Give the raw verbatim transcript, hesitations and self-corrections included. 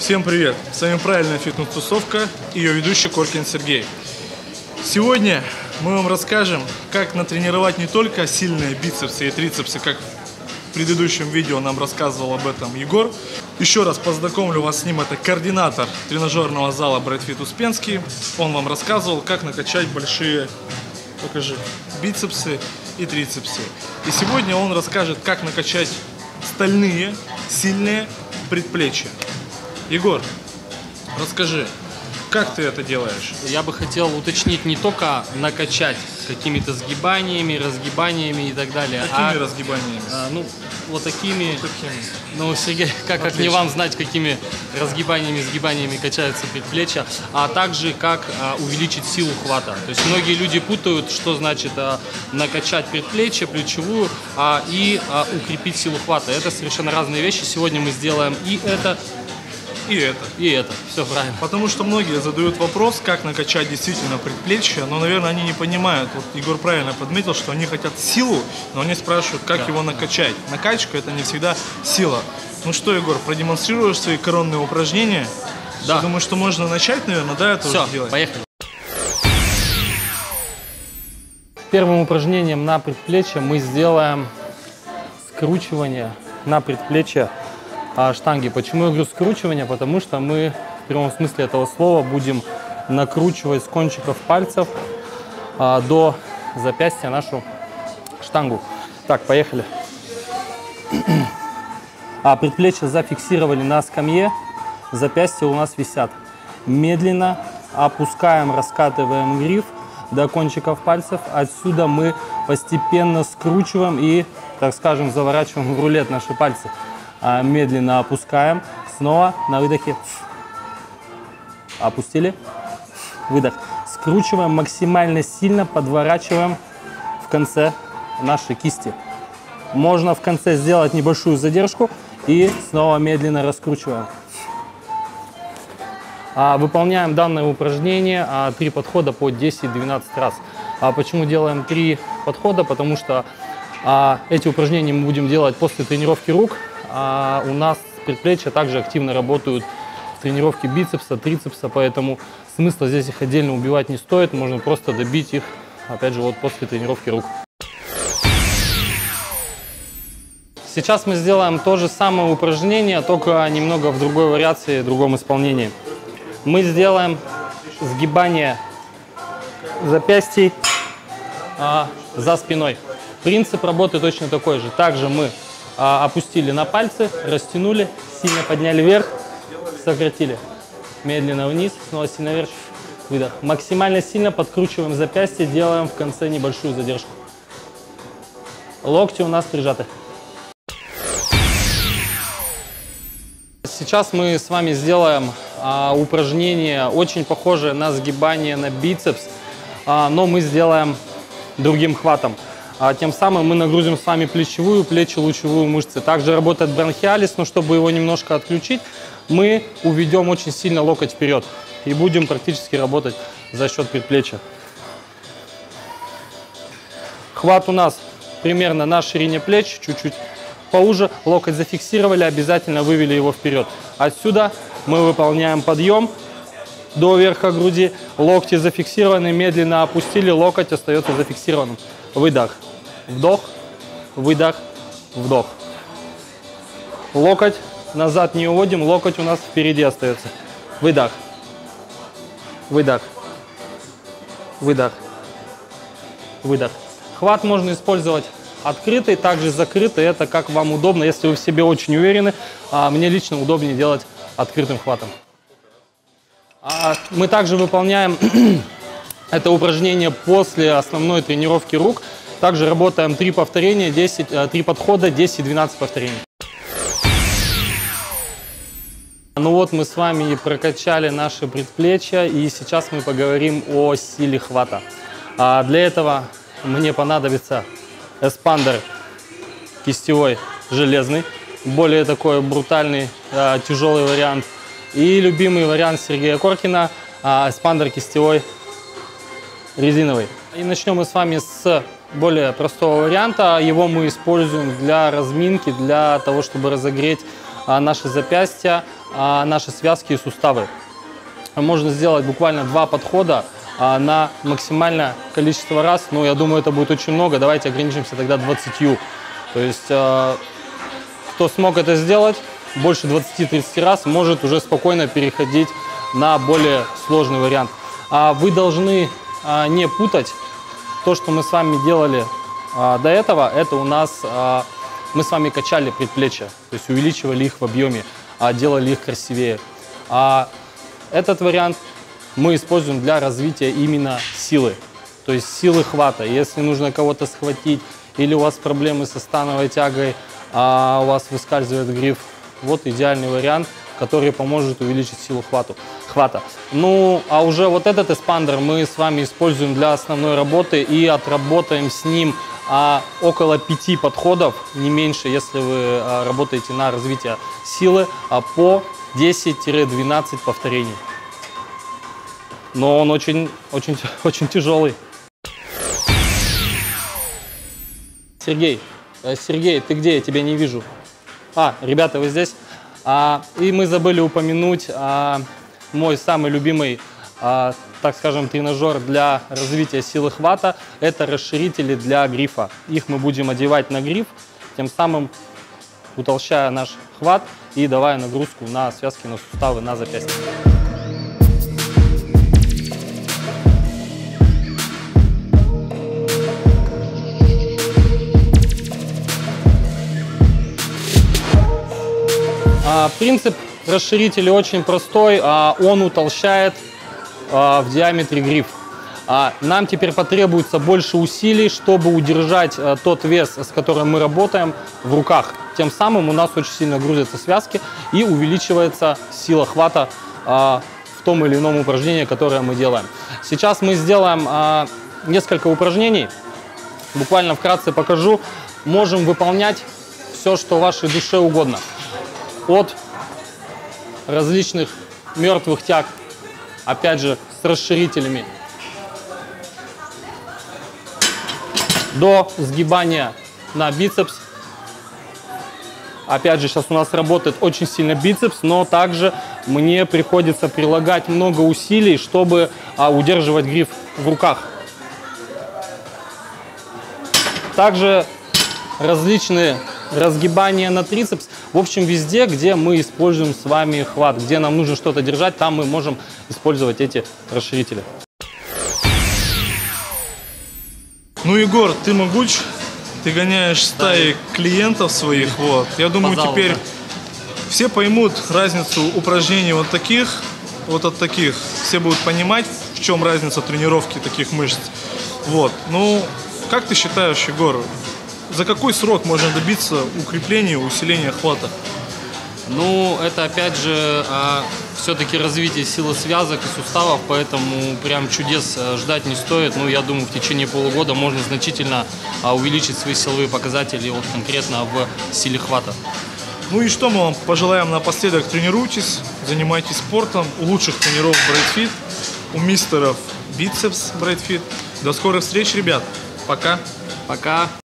Всем привет! С вами правильная фитнес-тусовка и ее ведущий Коркин Сергей. Сегодня мы вам расскажем, как натренировать не только сильные бицепсы и трицепсы, как в предыдущем видео нам рассказывал об этом Егор. Еще раз познакомлю вас с ним, это координатор тренажерного зала Bright Fit Успенский. Он вам рассказывал, как накачать большие, покажи, бицепсы и трицепсы. И сегодня он расскажет, как накачать стальные, сильные предплечья. Егор, расскажи, как ты это делаешь? Я бы хотел уточнить, не только накачать какими-то сгибаниями, разгибаниями и так далее. Какими а, разгибаниями? А, ну, вот такими. Вот такими. Ну, Сергей, как, как не вам знать, какими разгибаниями, сгибаниями качаются предплечья, а также как а, увеличить силу хвата. То есть многие люди путают, что значит а, накачать предплечье, плечевую а, и а, укрепить силу хвата. Это совершенно разные вещи. Сегодня мы сделаем и это, И это. и это. Все правильно. Потому что многие задают вопрос, как накачать действительно предплечье, но, наверное, они не понимают. Вот Егор правильно подметил, что они хотят силу, но они спрашивают, как Да. его накачать. Накачка – это не всегда сила. Ну что, Егор, продемонстрируешь свои коронные упражнения? Да. Я думаю, что можно начать, наверное, да, это Все, уже делать? поехали. Первым упражнением на предплечье мы сделаем скручивание на предплечье штанги. Почему я говорю скручивание? Потому что мы в прямом смысле этого слова будем накручивать с кончиков пальцев а, до запястья нашу штангу. Так, поехали. А предплечья зафиксировали на скамье, запястья у нас висят. Медленно опускаем, раскатываем гриф до кончиков пальцев. Отсюда мы постепенно скручиваем и, так скажем, заворачиваем в рулет наши пальцы. Медленно опускаем, снова на выдохе опустили, выдох, скручиваем максимально сильно, подворачиваем в конце нашей кисти. Можно в конце сделать небольшую задержку и снова медленно раскручиваем. Выполняем данное упражнение три подхода по десять-двенадцать раз. Почему делаем три подхода? Потому что эти упражнения мы будем делать после тренировки рук. А у нас предплечья также активно работают в тренировке бицепса, трицепса, поэтому смысла здесь их отдельно убивать не стоит, можно просто добить их, опять же, вот после тренировки рук. Сейчас мы сделаем то же самое упражнение, только немного в другой вариации, в другом исполнении. Мы сделаем сгибание запястий а, за спиной. Принцип работы точно такой же. Также мы опустили на пальцы, растянули, сильно подняли вверх, сократили. Медленно вниз, снова сильно вверх, выдох. Максимально сильно подкручиваем запястье, делаем в конце небольшую задержку. Локти у нас прижаты. Сейчас мы с вами сделаем а, упражнение, очень похожее на сгибание на бицепс, а, но мы сделаем другим хватом. А тем самым мы нагрузим с вами плечевую, плечо-лучевую мышцы. Также работает бронхиалис, но чтобы его немножко отключить, мы уведем очень сильно локоть вперед и будем практически работать за счет предплечья. Хват у нас примерно на ширине плеч, чуть-чуть поуже. Локоть зафиксировали, обязательно вывели его вперед. Отсюда мы выполняем подъем до верха груди. Локти зафиксированы, медленно опустили, локоть остается зафиксированным. Выдох, вдох, выдох, вдох. Локоть назад не уводим, локоть у нас впереди остается. Выдох, выдох, выдох, выдох. Хват можно использовать открытый, также закрытый, это как вам удобно, если вы в себе очень уверены. А мне лично удобнее делать открытым хватом. А мы также выполняем это упражнение после основной тренировки рук. Также работаем три повторения, десять, три подхода, десять-двенадцать повторений. Ну вот мы с вами прокачали наши предплечья, и сейчас мы поговорим о силе хвата. А для этого мне понадобится эспандер кистевой железный, более такой брутальный, тяжелый вариант. И любимый вариант Сергея Коркина эспандер кистевой резиновый. И начнем мы с вами с более простого варианта. Его мы используем для разминки, для того, чтобы разогреть а, наши запястья, а, наши связки и суставы. Можно сделать буквально два подхода а, на максимальное количество раз. Но я думаю, это будет очень много. Давайте ограничимся тогда двадцатью. То есть, а, кто смог это сделать, больше двадцати-тридцати раз, может уже спокойно переходить на более сложный вариант. А вы должны а, не путать то, что мы с вами делали а, до этого. Это у нас а, мы с вами качали предплечья, то есть увеличивали их в объеме, а, делали их красивее. А этот вариант мы используем для развития именно силы, то есть силы хвата. Если нужно кого-то схватить или у вас проблемы со становой тягой, а у вас выскальзывает гриф, вот идеальный вариант, который поможет увеличить силу хвату, хвата. Ну, а уже вот этот эспандер мы с вами используем для основной работы и отработаем с ним а, около пяти подходов, не меньше, если вы а, работаете на развитие силы, а, по десять-двенадцать повторений. Но он очень, очень, очень тяжелый. Сергей, Сергей, ты где? Я тебя не вижу. А, ребята, вы здесь? А, и мы забыли упомянуть а, мой самый любимый, а, так скажем, тренажер для развития силы хвата. Это расширители для грифа. Их мы будем одевать на гриф, тем самым утолщая наш хват и давая нагрузку на связки, на суставы, на запястья. Принцип расширителя очень простой, он утолщает в диаметре гриф. Нам теперь потребуется больше усилий, чтобы удержать тот вес, с которым мы работаем, в руках. Тем самым у нас очень сильно грузятся связки и увеличивается сила хвата в том или ином упражнении, которое мы делаем. Сейчас мы сделаем несколько упражнений, буквально вкратце покажу. Можем выполнять все, что вашей душе угодно. От различных мертвых тяг, опять же, с расширителями, до сгибания на бицепс. Опять же, сейчас у нас работает очень сильно бицепс, но также мне приходится прилагать много усилий, чтобы а, удерживать гриф в руках. Также различные разгибания на трицепс. В общем, везде, где мы используем с вами хват, где нам нужно что-то держать, там мы можем использовать эти расширители. Ну, Егор, ты могуч, ты гоняешь стаи да, клиентов своих, да. Вот. Я думаю, Пожалуйста. Теперь все поймут разницу упражнений вот таких, вот от таких. Все будут понимать, в чем разница тренировки таких мышц. Вот. Ну, как ты считаешь, Егор, за какой срок можно добиться укрепления, усиления хвата? Ну, это опять же а, все-таки развитие силы связок и суставов, поэтому прям чудес ждать не стоит. Ну, я думаю, в течение полугода можно значительно а, увеличить свои силовые показатели вот, конкретно в силе хвата. Ну и что мы вам пожелаем напоследок? Тренируйтесь, занимайтесь спортом, у лучших тренеров BrightFit, у мистеров бицепс BrightFit. До скорых встреч, ребят. Пока. Пока.